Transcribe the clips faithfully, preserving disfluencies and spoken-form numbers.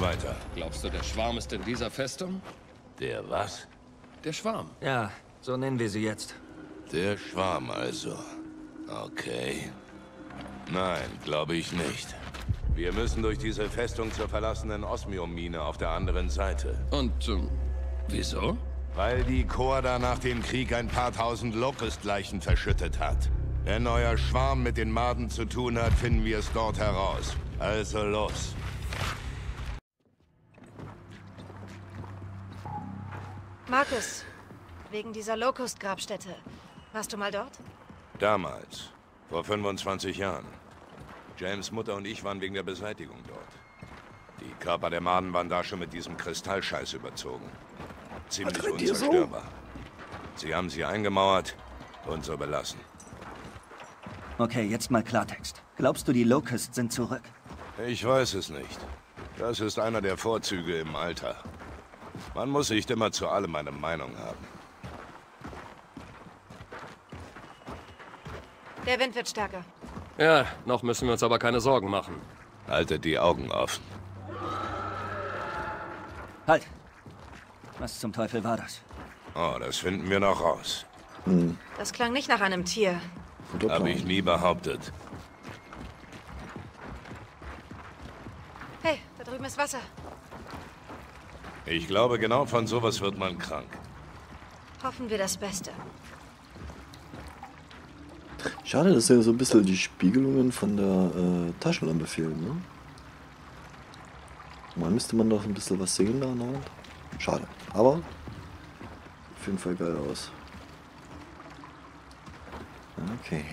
weiter. Glaubst du, der Schwarm ist in dieser Festung? Der was? Der Schwarm. Ja, so nennen wir sie jetzt. Der Schwarm also. Okay. Nein, glaube ich nicht. Wir müssen durch diese Festung zur verlassenen Osmium-Mine auf der anderen Seite. Und, ähm, wieso? Weil die Korda nach dem Krieg ein paar tausend Locust-Leichen verschüttet hat. Wenn euer Schwarm mit den Maden zu tun hat, finden wir es dort heraus. Also los. Marcus, wegen dieser Locust-Grabstätte. Warst du mal dort? Damals. Vor fünfundzwanzig Jahren. James' Mutter und ich waren wegen der Beseitigung dort. Die Körper der Maden waren da schon mit diesem Kristallscheiß überzogen. Ziemlich unzerstörbar. So? Sie haben sie eingemauert und so belassen. Okay, jetzt mal Klartext. Glaubst du, die Locusts sind zurück? Ich weiß es nicht. Das ist einer der Vorzüge im Alter. Man muss nicht immer zu allem eine Meinung haben. Der Wind wird stärker. Ja, noch müssen wir uns aber keine Sorgen machen. Haltet die Augen offen. Halt! Was zum Teufel war das? Oh, das finden wir noch raus. Hm. Das klang nicht nach einem Tier. Habe ich nie behauptet. Hey, da drüben ist Wasser. Ich glaube, genau von sowas wird man krank. Hoffen wir das Beste. Schade, dass ja so ein bisschen die Spiegelungen von der äh, Taschenlampe fehlen, ne? Mal müsste man doch ein bisschen was sehen da an der Wand. Schade. Aber auf jeden Fall geil aus. Okay.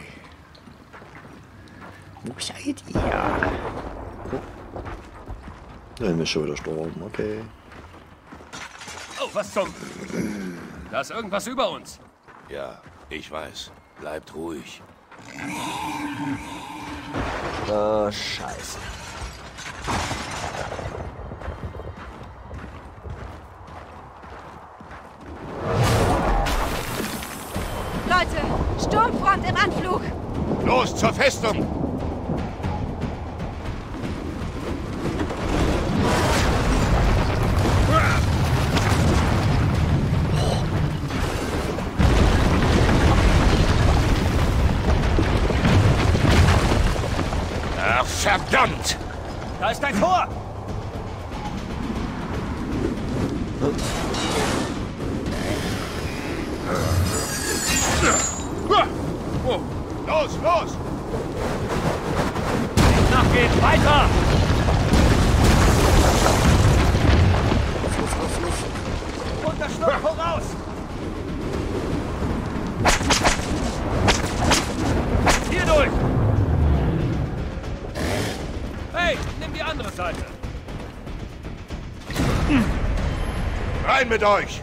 Wo seid ihr? Oh. Da hinten ist schon wieder Sturm, okay. Oh, was zum... Da ist irgendwas über uns. Ja, ich weiß. Bleibt ruhig. Oh, Scheiße. Leute, Sturmfront im Anflug! Los zur Festung! Ach, verdammt! Da ist ein Tor! Los, los! Nachgehen, weiter! Und der Sturm voraus! Hier durch! Hey, nimm die andere Seite! Rein mit euch!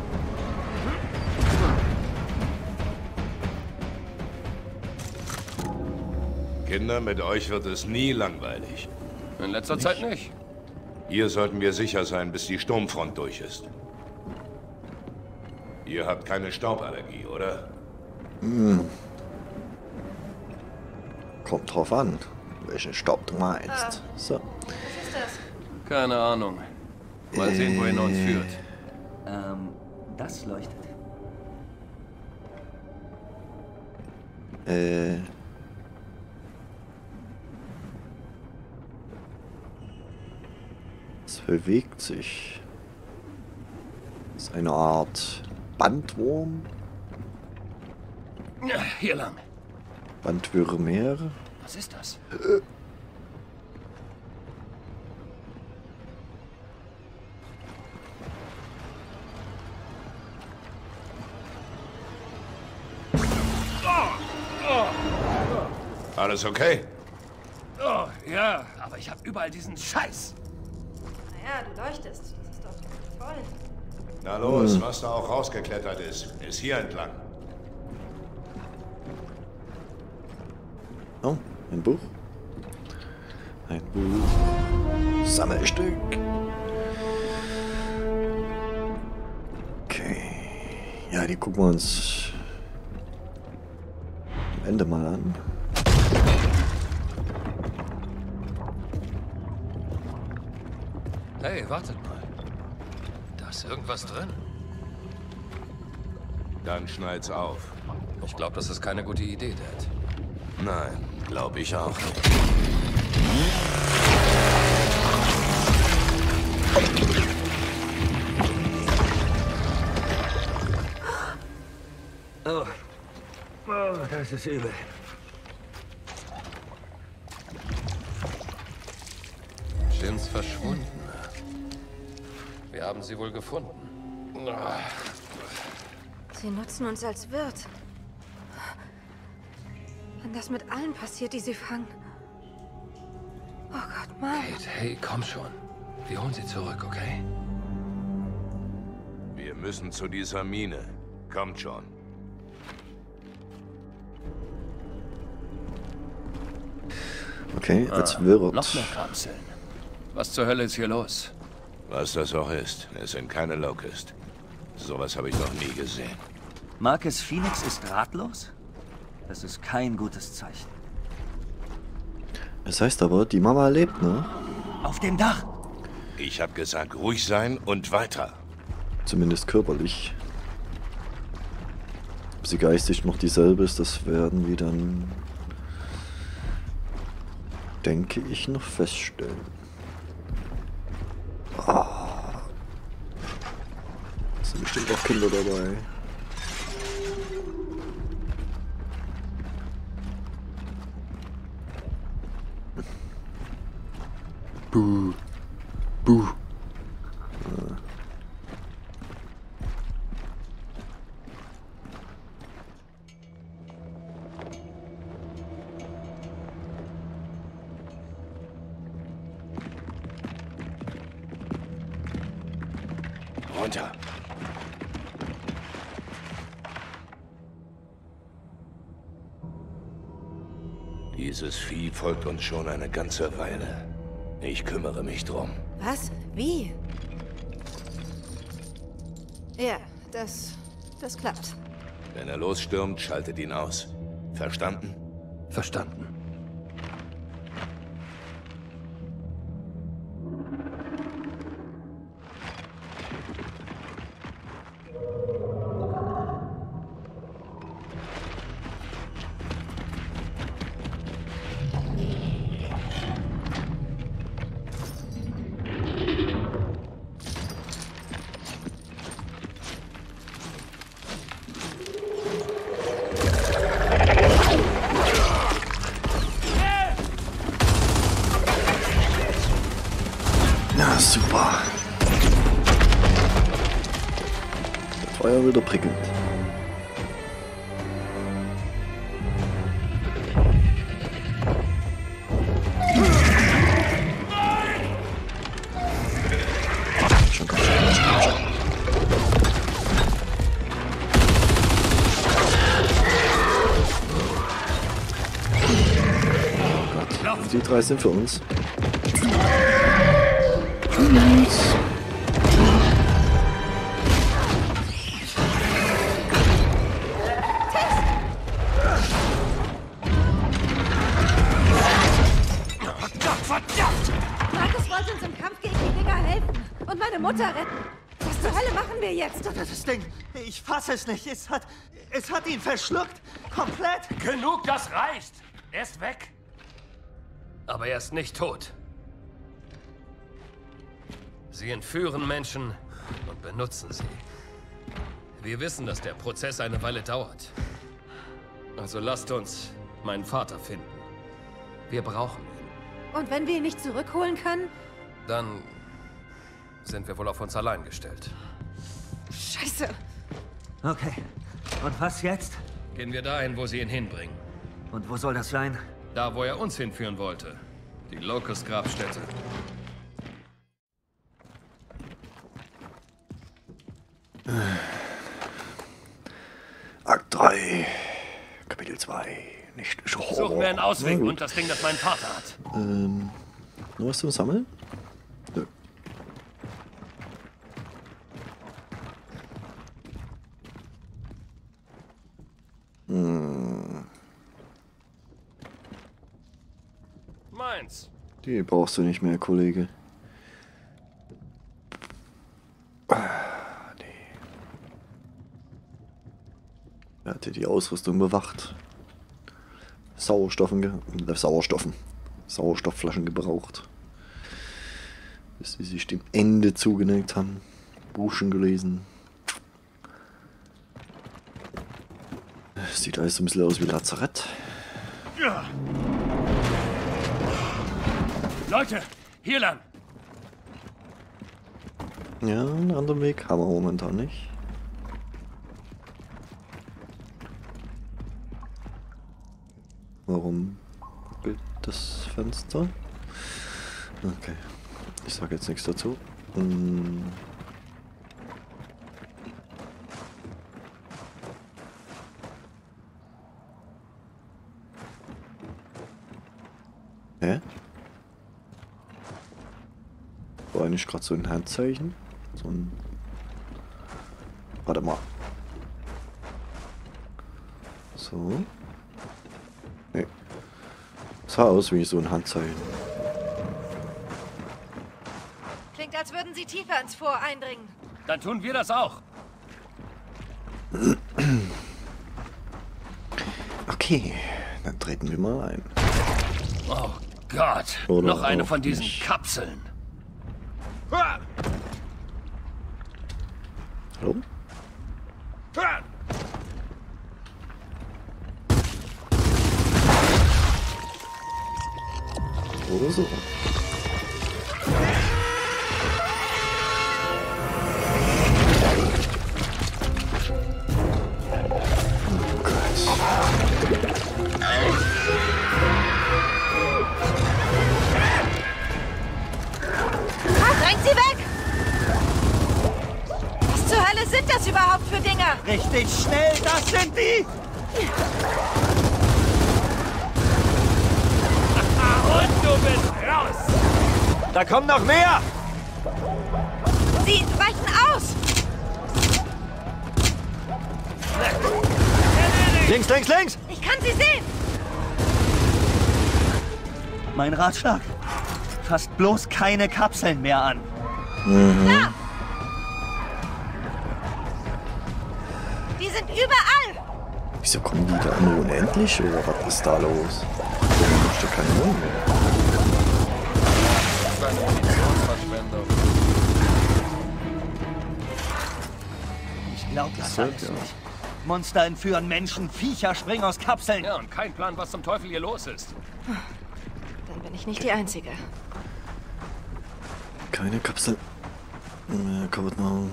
Kinder, mit euch wird es nie langweilig. In letzter Zeit nicht. Hier sollten wir sicher sein, bis die Sturmfront durch ist. Ihr habt keine Stauballergie, oder? Hm. Kommt drauf an, welchen Staub du meinst. Ah. So. Was ist das? Keine Ahnung. Mal sehen, wohin er uns führt. Ähm, das leuchtet. Äh. Es bewegt sich. Das ist eine Art Bandwurm. Ja, hier lang. Bandwürmer. Was ist das? Alles okay? Oh, ja, aber ich habe überall diesen Scheiß. Naja, du leuchtest. Das ist doch toll. Na los, was da auch rausgeklettert ist, ist hier entlang. Oh, ein Buch. Ein Buch. Sammelstück. Okay. Ja, die gucken wir uns am Ende mal an. Hey, wartet mal. Da ist irgendwas drin. Dann schneid's auf. Ich glaube, das ist keine gute Idee, Dad. Nein, glaube ich auch nicht. Oh. Oh, das ist übel. Jims verschwunden. Wir haben sie wohl gefunden. Sie nutzen uns als Wirt. Wenn das mit allen passiert, die sie fangen. Oh Gott, Mann. Kate, hey, komm schon. Wir holen sie zurück, okay? Wir müssen zu dieser Mine. Kommt schon. Okay, als Ah, Wirt. noch mehr Kapseln. Was zur Hölle ist hier los? Was das auch ist, es sind keine Locust. Sowas habe ich noch nie gesehen. Marcus Phoenix ist ratlos? Das ist kein gutes Zeichen. Es heißt aber, die Mama lebt, ne? Auf dem Dach! Ich habe gesagt, ruhig sein und weiter. Zumindest körperlich. Ob sie geistig noch dieselbe ist, das werden wir dann, denke ich, noch feststellen. Ah. Es sind bestimmt auch Kinder dabei. Buh. Buh. Ah. Runter. Dieses Vieh folgt uns schon eine ganze Weile. Ich kümmere mich drum. Was? Wie? Ja, das... das klappt. Wenn er losstürmt, schaltet ihn aus. Verstanden? Verstanden. Na super. Das war ja wieder prickelnd. Schon ganz schön, schon, schon. Oh Gott. Die drei sind für uns. Tschüss. Marcus wollte uns im Kampf gegen die Dinger helfen und meine Mutter retten. Was zur Hölle machen wir jetzt? Das Ding, ich fasse es nicht. Es hat, es hat ihn verschluckt. Komplett. Genug, das reicht. Er ist weg. Aber er ist nicht tot. Sie entführen Menschen und benutzen sie. Wir wissen, dass der Prozess eine Weile dauert. Also lasst uns meinen Vater finden. Wir brauchen ihn. Und wenn wir ihn nicht zurückholen können? Dann sind wir wohl auf uns allein gestellt. Scheiße. Okay. Und was jetzt? Gehen wir dahin, wo sie ihn hinbringen. Und wo soll das sein? Da, wo er uns hinführen wollte. Die Locust-Grabstätte. Akt drei, Kapitel zwei. Nicht Horror. Suchen wir einen Ausweg Na gut. und das Ding, das mein Vater hat. Ähm, noch was zum Sammeln? Nö. Hm, Meins. die brauchst du nicht mehr, Kollege. Ah, nee. Er hatte die Ausrüstung bewacht. Sauerstoffen, ge äh, Sauerstoffen. Sauerstoffflaschen gebraucht. Bis sie sich dem Ende zugeneigt haben. Buchen gelesen. Sieht alles so ein bisschen aus wie Lazarett. Ja. Leute, hier lang! Ja, einen anderen Weg haben wir momentan nicht. Warum gilt das Fenster? Okay, ich sage jetzt nichts dazu. Hm. Hä? War nicht gerade so ein Handzeichen? So ein... Warte mal. So. Nee. Sah aus wie so ein Handzeichen. Klingt, als würden sie tiefer ins Vor eindringen. Dann tun wir das auch. Okay, dann treten wir mal ein. Oh Gott, Oder noch eine auch von diesen nicht. Kapseln. Hallo? Oder so. Oh Gott. Drängt sie weg! Was zur Hölle sind das überhaupt für Dinger? Richtig schnell, das sind die! Und du bist raus! Da kommen noch mehr! Sie weichen aus! Links, links, links! Ich kann sie sehen! Mein Ratschlag? Fasst bloß keine Kapseln mehr an. Da! Die sind überall! Wieso kommen die da immer unendlich? Oder was ist da los? Warum ist da kein Mund mehr? Eine Munitionsverschwendung. Ich glaub das Das alles wird, ja. nicht. Monster entführen Menschen, Viecher springen aus Kapseln. Ja, und kein Plan, was zum Teufel hier los ist. Dann bin ich nicht die Einzige. Keine Kapsel mehr kaputt machen.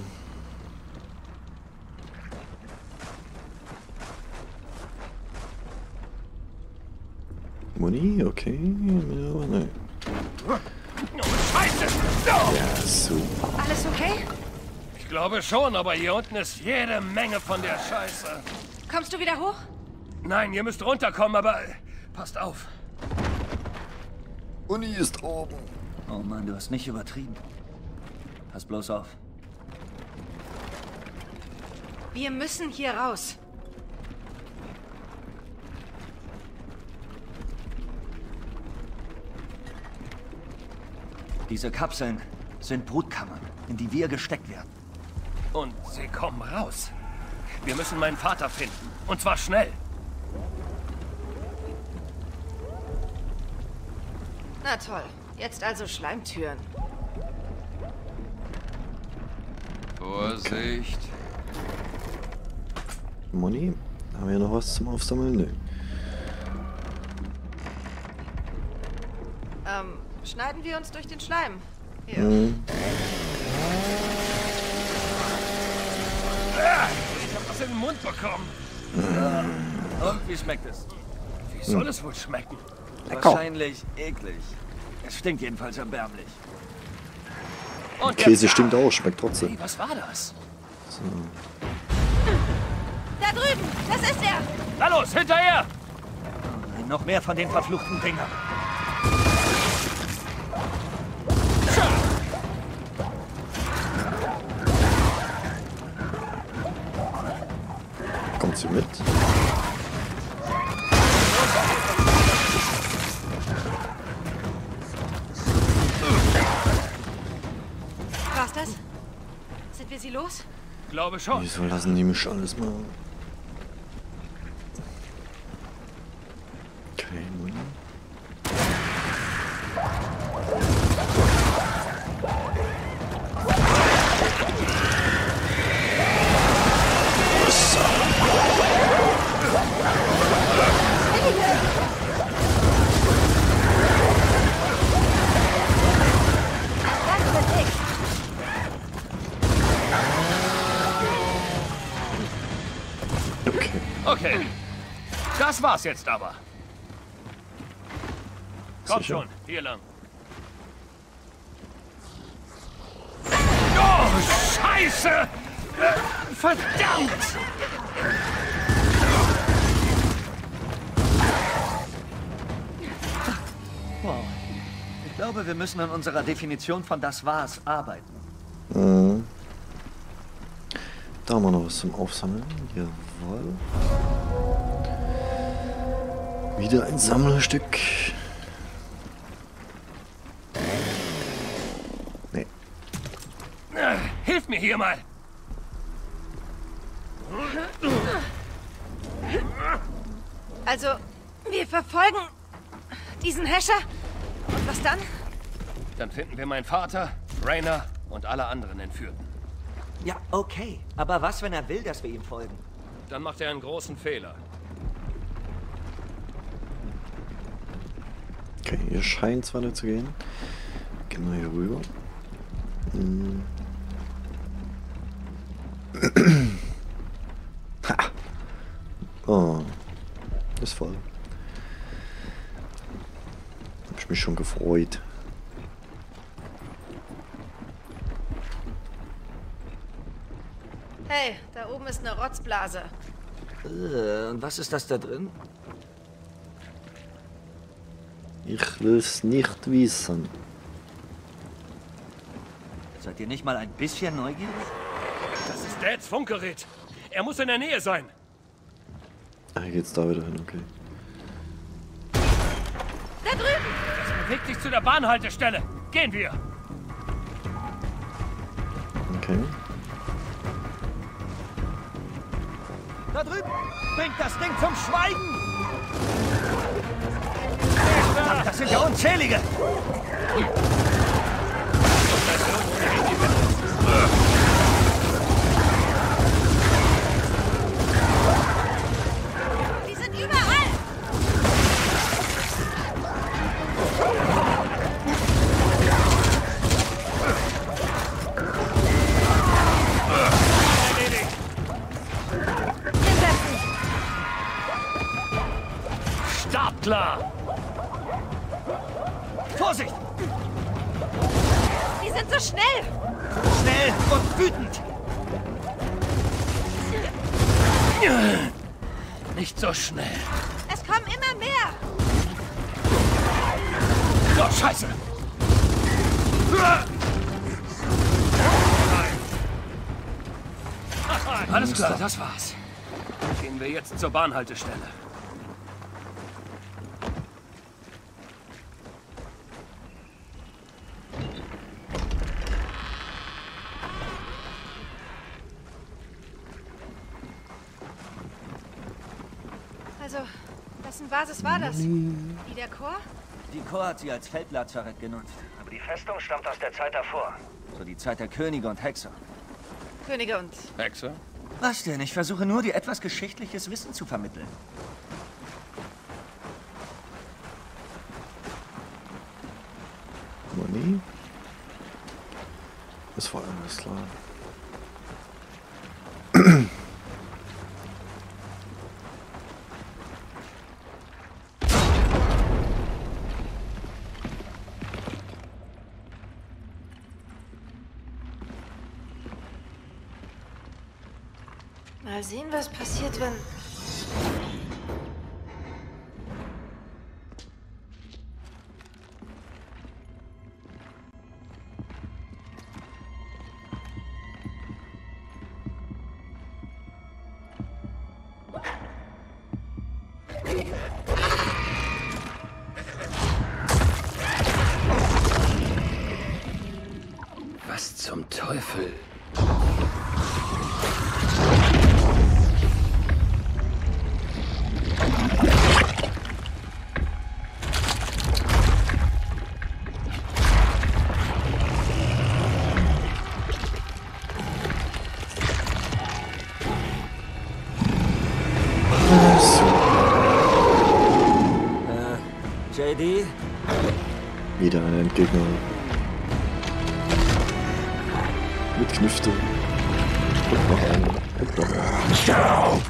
Muni, okay. Aber nein. Oh, Scheiße! Ja, super. Alles okay? Ich glaube schon, aber hier unten ist jede Menge von der Scheiße. Kommst du wieder hoch? Nein, ihr müsst runterkommen, aber passt auf. Muni ist oben. Oh Mann, du hast nicht übertrieben. Pass bloß auf. Wir müssen hier raus. Diese Kapseln sind Brutkammern, in die wir gesteckt werden. Und sie kommen raus. Wir müssen meinen Vater finden. Und zwar schnell. Na toll. Jetzt also Schleimtüren. Vorsicht. Moni, haben wir noch was zum Aufsammeln? Nee. Ähm, schneiden wir uns durch den Schleim. Hier. Hm. Ich hab was in den Mund bekommen. Und wie schmeckt es? Wie soll es wohl schmecken? Wahrscheinlich eklig. Es stinkt jedenfalls erbärmlich. Und Käse jetzt- stinkt auch, schmeckt trotzdem. Hey, was war das? Da drüben! Das ist er! Na los, hinterher! Nein, noch mehr von den verfluchten Dingern. Kommt sie mit? War's das? Sind wir sie los? Glaube schon. Wieso lassen die mich alles machen? Okay, Muni. Okay. Okay. Das war's jetzt aber. Komm Sicher? schon, hier lang. Oh, Scheiße! Äh, Verdammt! Wow. Ich glaube, wir müssen an unserer Definition von das war's arbeiten. Mhm. Da haben wir noch was zum Aufsammeln. Jawohl. Wieder ein Sammlerstück. Nee. Äh, Hilf mir hier mal! Also, wir verfolgen diesen Hescher. Und was dann? Dann finden wir meinen Vater, Rainer und alle anderen Entführten. Ja, okay. Aber was, wenn er will, dass wir ihm folgen? Dann macht er einen großen Fehler. Okay, hier scheint es weiter zu gehen. Gehen wir hier rüber. Hm. Ha! Oh. Ist voll. Hab ich mich schon gefreut. Hey, da oben ist eine Rotzblase. Äh, und was ist das da drin? Ich will's nicht wissen. Seid ihr nicht mal ein bisschen neugierig? Das ist Dads Funkgerät. Er muss in der Nähe sein. Ah, hier geht's da wieder hin, okay. Da drüben! Es bewegt sich zu der Bahnhaltestelle. Gehen wir. Okay. Da drüben! Bringt das Ding zum Schweigen! Verdammt, das sind ja unzählige! Die sind überall! Hinsetzen! Startklar. Vorsicht! Die sind so schnell! Schnell und wütend! Nicht so schnell. Es kommen immer mehr! Oh, Scheiße. Alles klar, das war's. Gehen wir jetzt zur Bahnhaltestelle. Also, wessen Basis war das? Die der Chor? Die Chor hat sie als Feldlazarett genutzt. Aber die Festung stammt aus der Zeit davor. So die Zeit der Könige und Hexer. Könige und... Hexe? Was denn? Ich versuche nur, dir etwas geschichtliches Wissen zu vermitteln. Money. Das war alles klar. Mal sehen, was passiert, wenn... Was zum Teufel? Wieder ein Endgegner. Mit Knifte. Und noch einen. Und noch einen.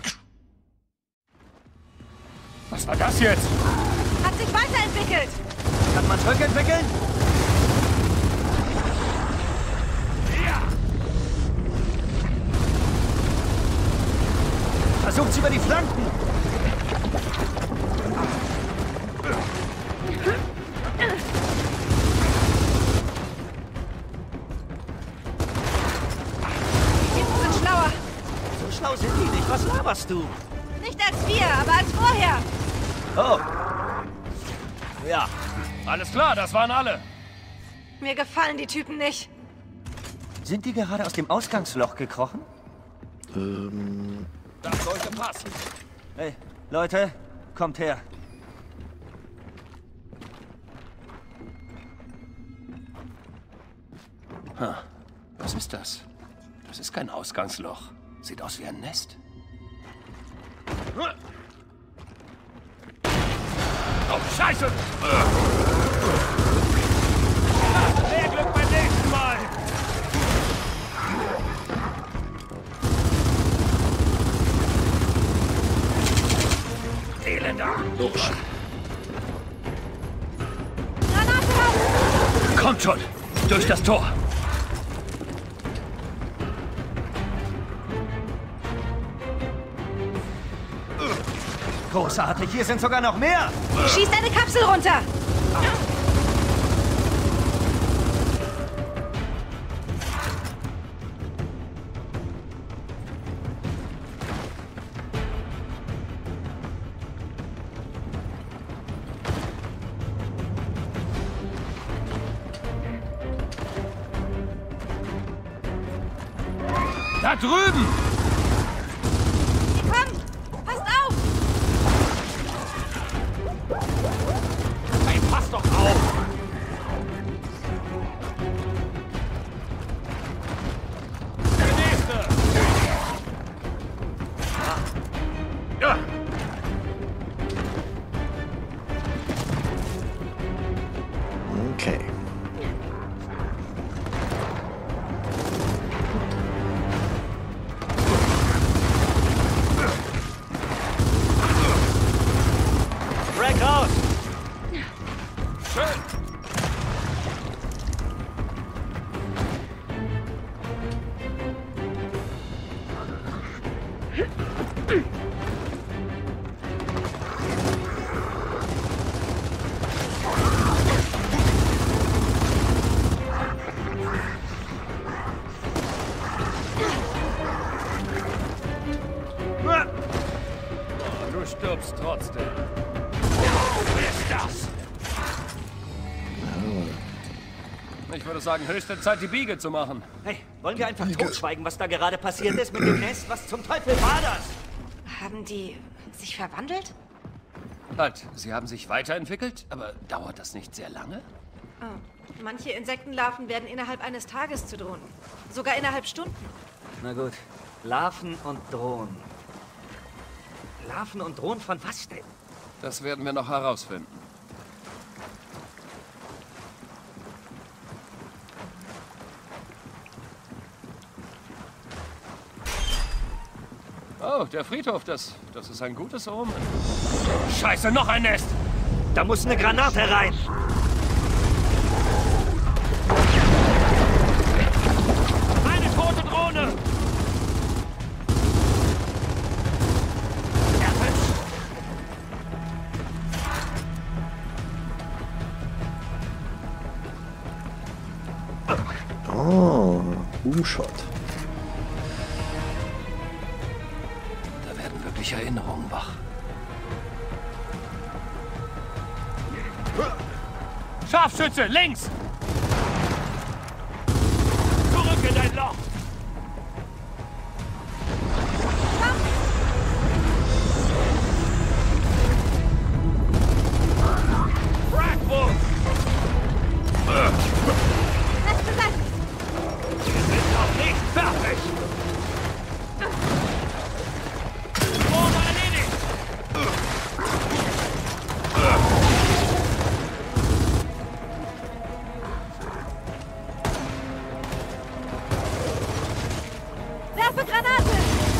Was war das jetzt? Hat sich weiterentwickelt. Kann man zurückentwickeln? Ja! Versucht's über die Flanken. Die Typen sind schlauer. So schlau sind die nicht. Was laberst du? Nicht als wir, aber als vorher. Oh. Ja. Alles klar, das waren alle. Mir gefallen die Typen nicht. Sind die gerade aus dem Ausgangsloch gekrochen? Ähm. Das sollte passen. Hey, Leute, kommt her. Huh. Was ist das? Das ist kein Ausgangsloch. Sieht aus wie ein Nest. Oh, Scheiße! Mehr Glück beim nächsten Mal! Elender! Granate raus! Kommt schon! Durch das Tor! Großartig, hier sind sogar noch mehr. Schießt eine Kapsel runter! Da drüben! Die kommen! Passt auf! Hey, pass doch auf! Der nächste! Ja! Okay. Break raus! Schön! Oh, du stirbst trotzdem. Ist das? Ich würde sagen, höchste Zeit, die Biege zu machen. Hey, wollen wir einfach totschweigen, was da gerade passiert ist mit dem Nest? Was zum Teufel war das? Haben die sich verwandelt? Halt, sie haben sich weiterentwickelt, aber dauert das nicht sehr lange? Oh. Manche Insektenlarven werden innerhalb eines Tages zu Drohnen. Sogar innerhalb Stunden. Na gut. Larven und Drohnen. Larven und Drohnen von was denn? Das werden wir noch herausfinden. Oh, der Friedhof, das, das ist ein gutes Omen. Scheiße, noch ein Nest! Da muss eine Granate rein. Eine tote Drohne! Erwischt! Oh, Boomshot. Da werden wirklich Erinnerungen wach. Scharfschütze, links! Zurück in dein Loch! Fragwurf! Nest beseitigt! Wir sind noch nicht fertig! Drohne erledigt! Werfe Granate!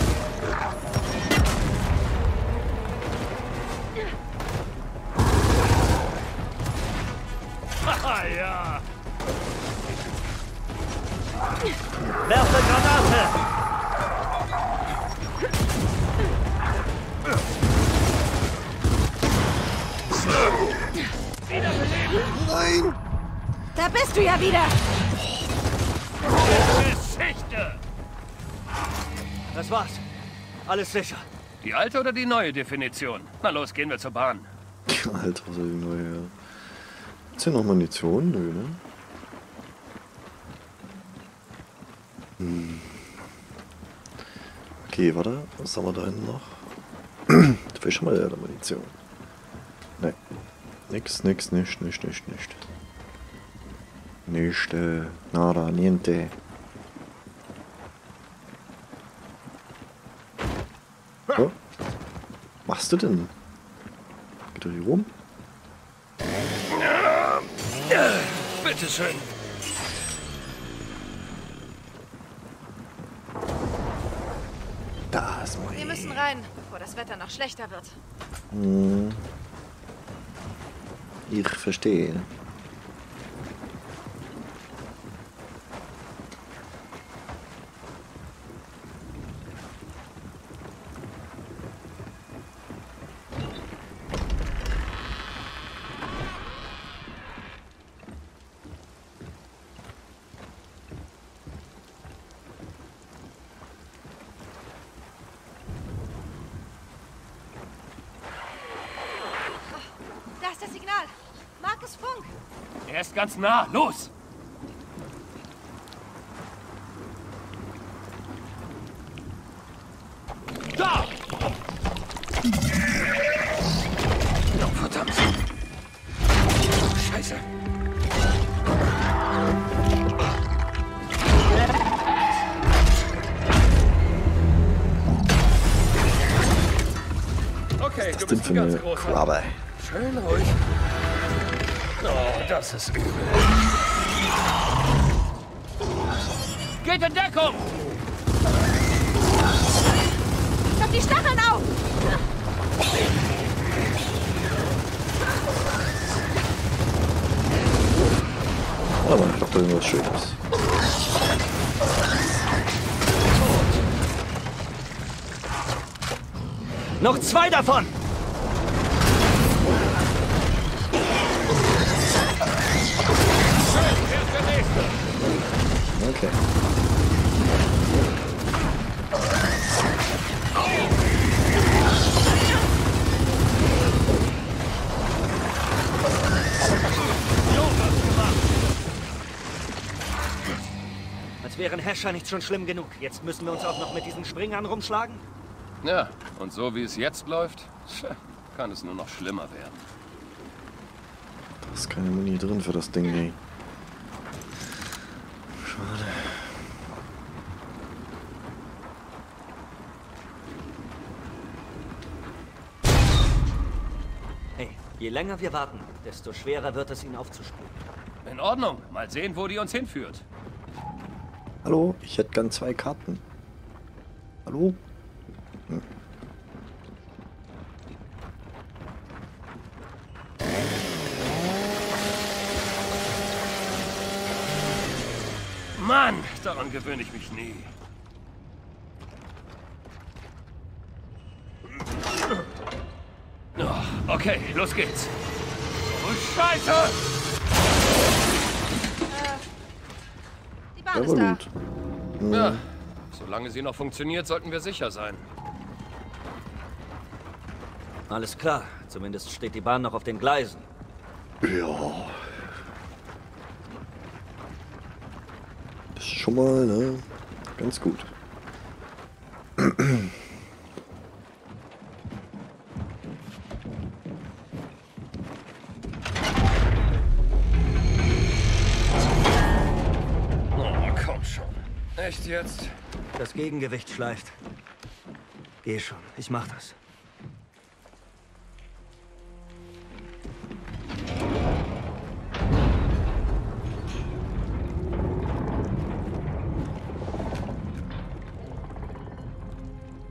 Haha, ja. Werfe Granate! Nein! Da bist du ja wieder! Geschichte! Das war's. Alles sicher. Die alte oder die neue Definition? Na los, gehen wir zur Bahn. Alter, was soll die neue her? Ist hier noch Munition? Nö, ne? Hm. Okay, warte. Was haben wir da hinten noch? Vielleicht schon mal der Munition. Ne. Nix, nix, nicht, nicht, nicht, nicht. Nicht, äh, nada, niente. Oh. Machst du denn? Geht er hier rum? Bitteschön. Da ist mein. Wir müssen rein, bevor das Wetter noch schlechter wird. Hm. Ich verstehe. Da ist das Signal. Marcus Funk. Er ist ganz nah. Los! Da! Oh, verdammt. Scheiße. Okay, Was du ist denn bist für ein ganz eine großer. Krabbe? Schön ruhig. Oh, das ist übel. Geht in Deckung! Ich hab die Stacheln auf! Aber ich dachte irgendwas Schönes. Noch zwei davon! Okay. Als wären Häscher nicht schon schlimm genug. Jetzt müssen wir uns auch noch mit diesen Springern rumschlagen? Ja, und so wie es jetzt läuft, tja, kann es nur noch schlimmer werden. Da ist keine Muni drin für das Ding, ey. Schade. Hey, je länger wir warten, desto schwerer wird es, ihn aufzuspüren. In Ordnung, mal sehen, wo die uns hinführt. Hallo, ich hätte gern zwei Karten. Hallo? Hm. Mann, daran gewöhne ich mich nie. Oh, okay, los geht's. Oh, Scheiße! Die Bahn Der ist war da. gut. Ja, solange sie noch funktioniert, sollten wir sicher sein. Alles klar, zumindest steht die Bahn noch auf den Gleisen. Ja. Das ist schon mal, ne? Ganz gut. Oh, komm schon. Echt jetzt? Das Gegengewicht schleift. Geh schon, ich mach das.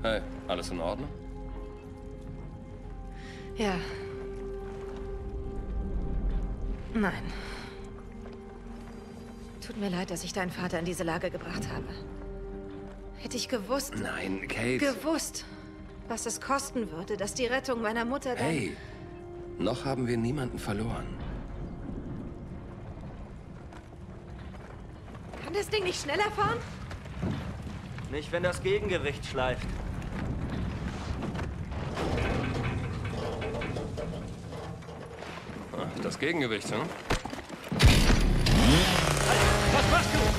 Hey, alles in Ordnung? Ja. Nein. Tut mir leid, dass ich deinen Vater in diese Lage gebracht habe. Hätte ich gewusst... Nein, Kate. Gewusst, was es kosten würde, dass die Rettung meiner Mutter dann... Hey, noch haben wir niemanden verloren. Kann das Ding nicht schneller fahren? Nicht, wenn das Gegengewicht schleift. Ach, das Gegengewicht, hm? Was machst du?